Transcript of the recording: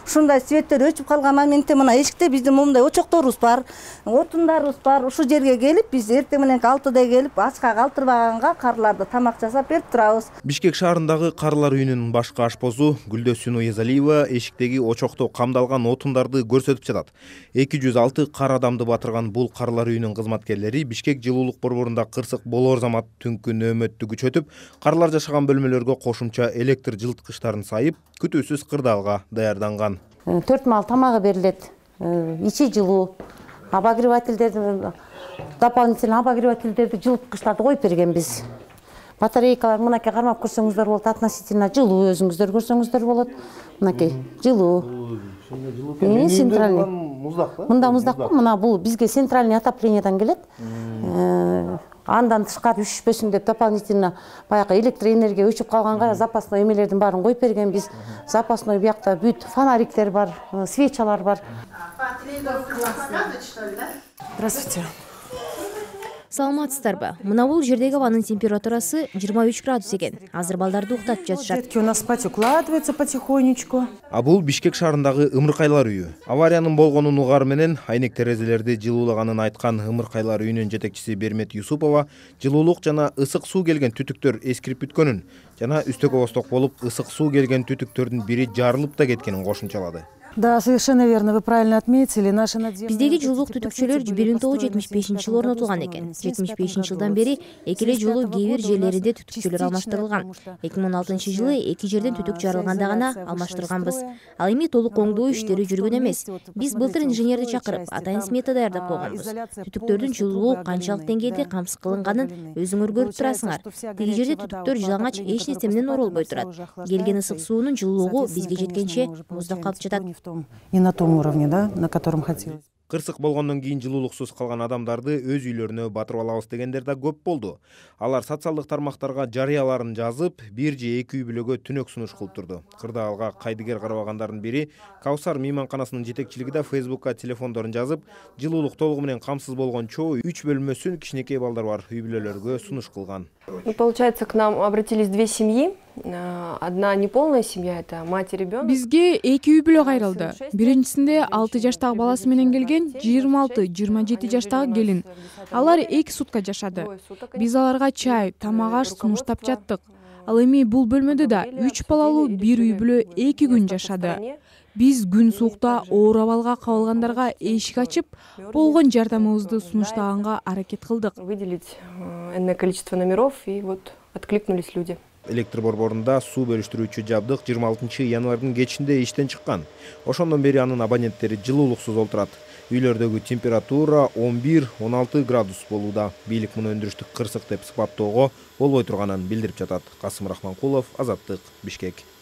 ушундай светтер өчүп калган моментте мына эшикте биздин момундай очокторубуз бар, отундарыбыз бар. Ушул жерге келип биз эртең менен 6-да келип ачка калтырбаганга карыларды тамак жасап берип турабыз. Бишкек шаарындагы карылар үйүнүн башкы ашпозу Гүлдөсүн Уязалиева эшиктеги очокто камдалган отундарды көрсөтүп жатат. 206 кар адамды батырган бул карылар үйүнүн кызматкерлери Бишкек жылуулук борборунда кырсык болор замат түнкү нөөмөттү күчөтүп, карлар жашаган бөлмөлөргө кошумча электр жылыткычтарын сайып, күтүүсүз кырдаалга даярданган. 4 маал тамагы берилет, ичи жылуу, обогревательдерди, дополнительный обогревательдерди, жылыткычтарды коюп бергенбиз. Батарейкалар мынакей кармап көрсөңүздөр болот, относительно жылуу өзүңүздөр көрсөңүздөр болот. Мынакей жылуу. Центральный. Мында муздак, мына бул бизге центральный отоплениеден келет. Андан тышкары үшпөсүн деп дополнительно баягы электроэнергия өчүп калганга запасной эмелердин баарын коюп бергенбиз. Запасной буякта бүт фонариктер бар, свечалар бар. Здравствуйте. Саламатсыздарбы? Мына бул жердеги абанын температурасы 23 градус экен. Азыр балдарды уктатып жатышат. Детки у нас спать укладываются потихонечку. А бул Бишкек шаарындагы Ымыркайлар үйү. Авариянын болгонун угар менен айнек терезелерди жылуулаганын айткан Ымыркайлар үйүнүн жетекчиси Бермет Юсупова жылуулук жана ысык суу келген түтүктөр эскирип бүткөнүн жана үстөгө осток болуп ысык суу келген түтүктөрдүн бири жарылып да кеткенин кошумчалады. Да, совершенно верно, вы правильно отметили. Биздеги жылуулук түтүкчөлөр 1975 орнотулган экен. 75 жылдан бери экиле жолу кээ бир жерлеринде түтүкчөлөр алмаштырылган. 2016 жылы эки жерден түтүк жарылганда гана алмаштырганбыз. Ал эми толук оңдоо иштери жүргөн эмес. Биз былтыр инженерди чакырып, атайын смета даярдап койгонбуз. Түтүктөрдүн жылуулугу канчалык деңгээлде камсыз кылынганын өзүңөр көрүп турасыңар. Тиги жерде түтүктөр жылаңач эч нерсе менен оролбой турат. Келген ысык суунун жылуулугу бизге жеткенче муздап калып жатат. Не на том уровне, да, на котором хотелось. Кырсык болгондон кийин жылуулуксуз калган адамдарды өз үйлөрүнө батырып алабыз дегендер да көп болду. Алар социалдык тармактарга жарыяларын жазып, бир же эки үй бүлөгө түнөк сунуш кылып турду. Кырдаалга кайдыгер карабагандардын бири Каусар мейманканасынын жетекчилиги да Facebookка телефондорун жазып, жылуулук толугу менен камсыз болгон чоо 3 бөлмөсүн кичинекей балдар бар үй бүлөлөргө сунуш кылган. Получается, к нам обратились две семьи. Одна неполная семья, это мать и ребенок. Бизге эки үй бүлө кайрылды. Биринчисинде 6 жаштагы баласы менен келген 26-27 жаштагы келин. Алар 2 сутка жашады. Биз аларга чай, тамак аш сунуштап жаттык. Ал эми бул бөлмөдө да 3 балалуу бир үй бүлө 2 күн жашады. Биз күн суукта оор абалга кабылгандарга эшик ачып, болгон жардамыбызды сунуштаганга аракет кылдык. Выделить энное количество номеров, и вот откликнулись люди. Электр борборунда суу бөлүштүрүүчү жабдык 26 январдын кечинде иштен чыккан. Ошондон бери анын абоненттери жылуулуксуз олтурат. Үйлөрдөгү температура 11-16 градус болууда. Бийлик муну өндүрүштүк кырсык деп сыпаттоого болбой турганын билдирип жатат. Касым Рахманкулов, Азаттык, Бишкек.